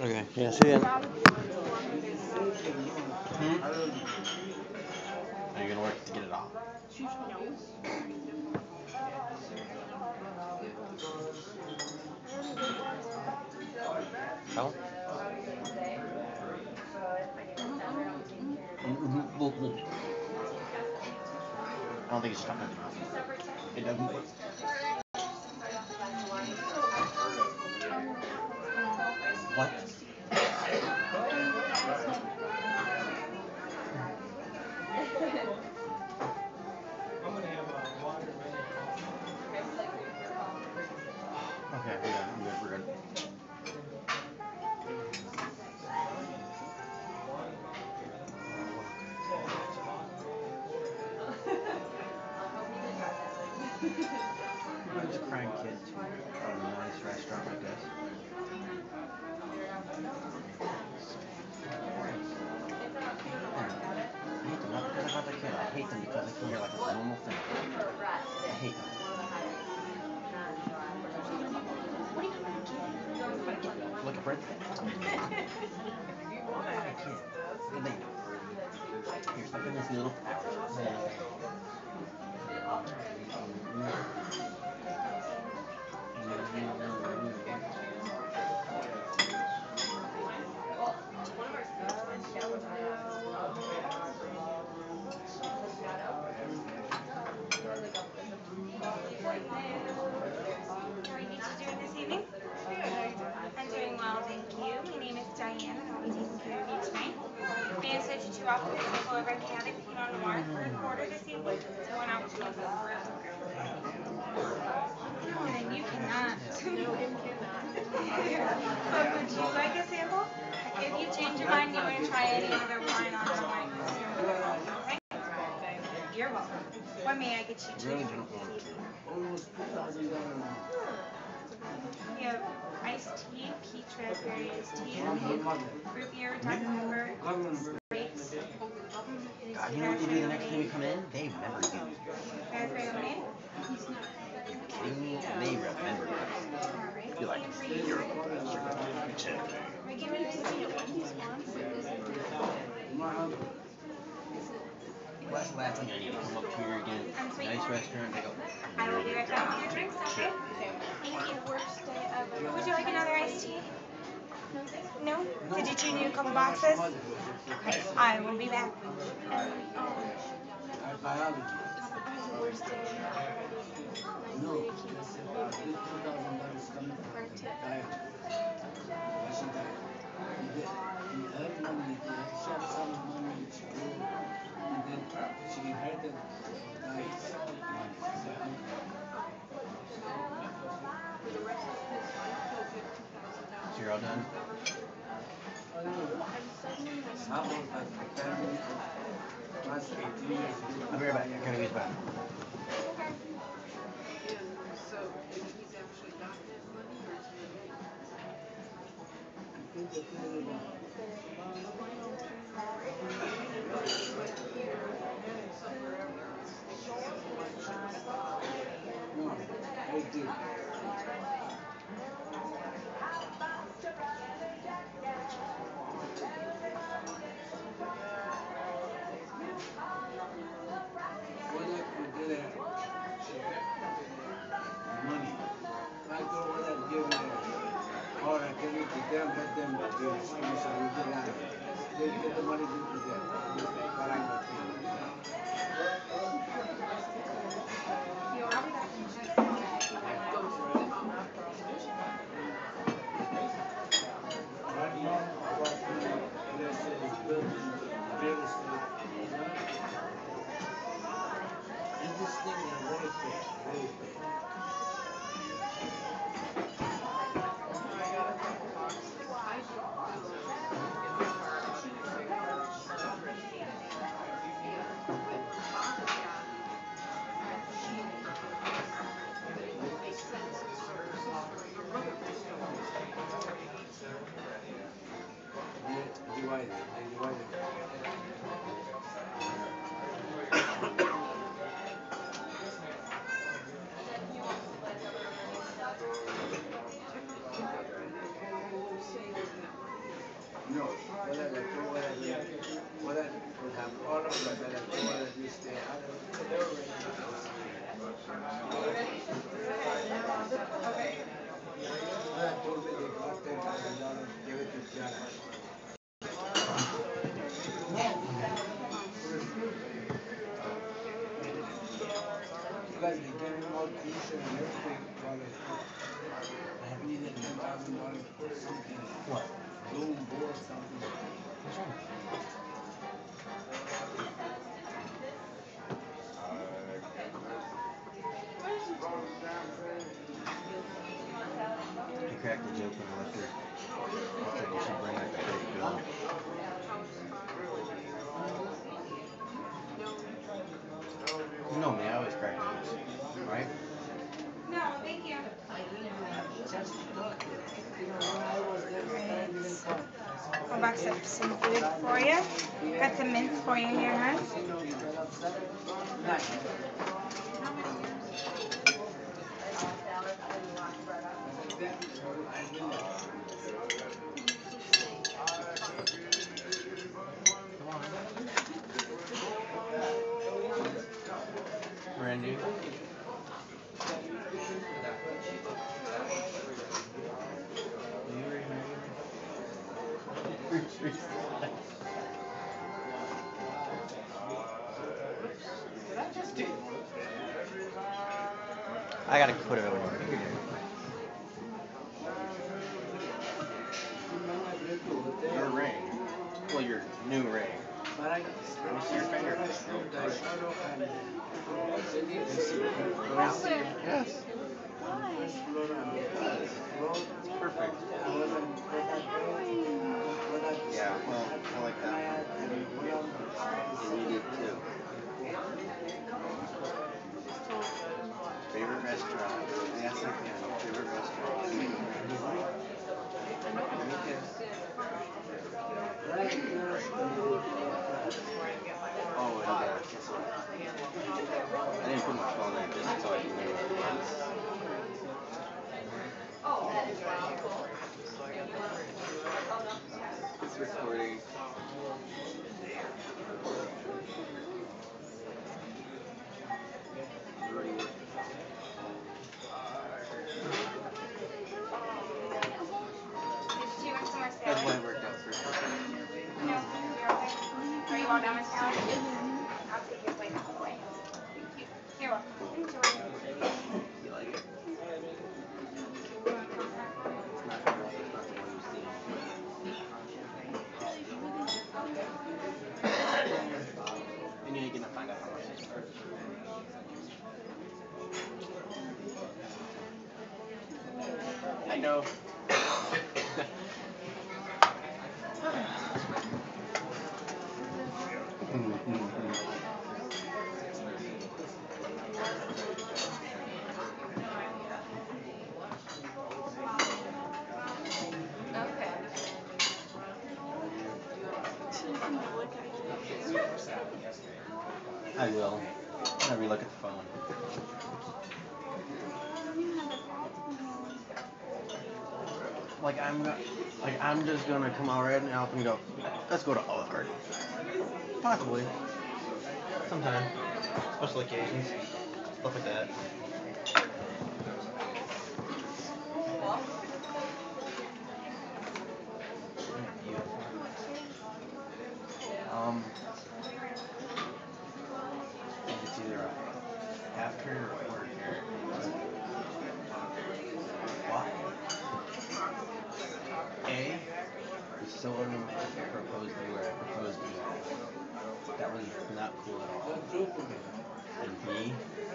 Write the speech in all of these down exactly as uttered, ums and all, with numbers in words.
Okay, yeah, see ya. Hmm? Are you gonna work to get it off? Tell him? Mm-hmm. I don't think it's stuck in his mouth. It doesn't work. What? Okay, we're done. We're good. We're good. Who brings a crying kid to a nice restaurant like this? I hate them not because I got the kid. I hate them because I feel they're like a normal thing. I hate them. Look at Brent. I have a kid. Good thing. Here, step in this little flower. How are you two doing this evening? I'm doing well, thank you. My name is Diane, and I'll be taking care of you tonight. May I set you two off with a sample of everything out if you don't want for an order this evening? It's one out to you. No, then you cannot. No, you cannot. But would you like a sample? If you change your mind and you want to try any other wine on tonight, okay? You're welcome. What may I get you to Really drink don't want this to. evening? We have iced tea, peach raspberry iced tea, root beer, Doctor Pepper, grapes. God, you know what they do the next time we come in? They remember you. Raspberry lemonade. Kidding me? They remember you. Alright. You're like, you're a I give you to see it when he's wants. What's the last thing I need? Come up here again. Nice restaurant. They go. I will be right back with your drinks, okay? Thank you. Would you like another iced tea? No? Did you two need a couple boxes? Okay, I will be back. So you're all done? I'll be right back. I gotta use the bathroom. Money. I go over there and give it or I give it to them, let them give it sponsor with the land. They get the money, give it to them. But I'm not paying. Right now, apartment, places, buildings, real estate, and this thing is very big, very big. They divide it, they divide it. know whether the two whether the whether we have all of them, whether two whether this the other. Whether told me they got ten thousand dollars, give it to Jana. Because they gave him all tuition and everything while they needed ten thousand dollars for something. What? Room, board, something. What's wrong? He cracked the joke when I left her. He said you should bring like a big bill. You know me, I always crack jokes, right? No, thank you. Just thought, you know, when I was there, I didn't come. I'll box up some food for you. Got some mints for you here, huh? You know, you got upset. Nice. Randy. I gotta put it over here. Your ring. Well, your new ring. Let me see your finger. Yes. Why? It's perfect. Yeah, well, I like that. And you did too. Favorite restaurant? Yes, I can. Favorite restaurant? Me too. Oh, and uh, guess what? I didn't put my phone in just so I can know what it was. It's recording. That's why it worked out first. No, you're okay. Are you all done with now? I'll take your plate out of the way. Thank you. You're welcome. Enjoy. You like it? It's not gross. It's not the one you've seen. And you ain't gonna find out how much it's worth. I know. I will. Whenever you look at the phone. Like I'm, like I'm just gonna come out right now and go. Let's go to Olive Garden. Possibly. Sometime. Special occasions. Stuff like that. Um, it's either a half carrot or a quarter carrot. Why? A, was so unromantic to propose to you where I proposed to you. That was not cool at all. And B,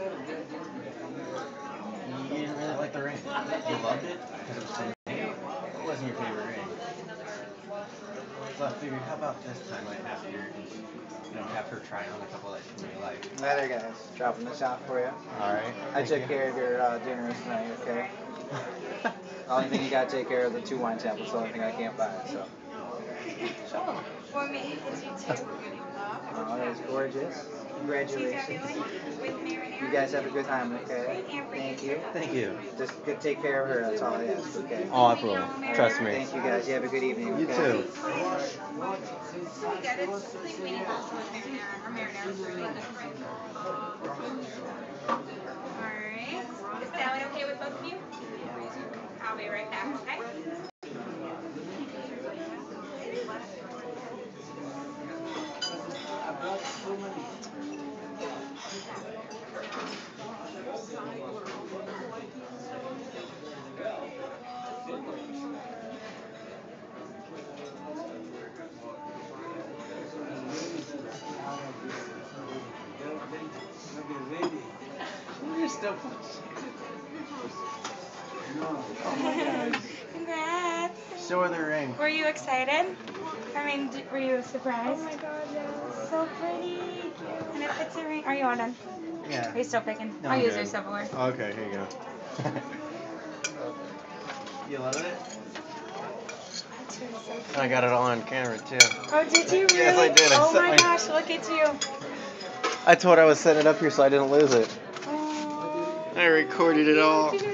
you didn't really like the ring. You loved it because it was from me. It wasn't your favorite ring. So I figured, how about this time, like after, you know, have her try on a couple that she really liked. Later, guys. Dropping this off for you. All right. I took you. care of your uh, dinners tonight, okay? The only thing you gotta take care of the two wine samples. The only thing I can't buy. So. Well, me, because you too. Oh, that's gorgeous. Congratulations. You guys have a good time, okay? Thank you. Thank you. Just get, take care of her, that's all I ask, okay? Oh, I will. Trust me. Thank you guys, you have a good evening. You okay? too. Alright. Is that one okay with both of you? I'll be right back, okay? I brought so many. You're still No. Congrats. Show her the ring. Were you excited? I mean, d- were you surprised? Oh my god, yes. So pretty. And it fits a ring. Are you all done? Yeah. Are you still picking? No, I'll I'm use good. your silverware. Okay, here you go. You love it? I got it all on camera too. Oh, did you really? Yes, I did. I Oh set my my- gosh, look at you. I told her I was setting it up here so I didn't lose it. Oh. I recorded it all.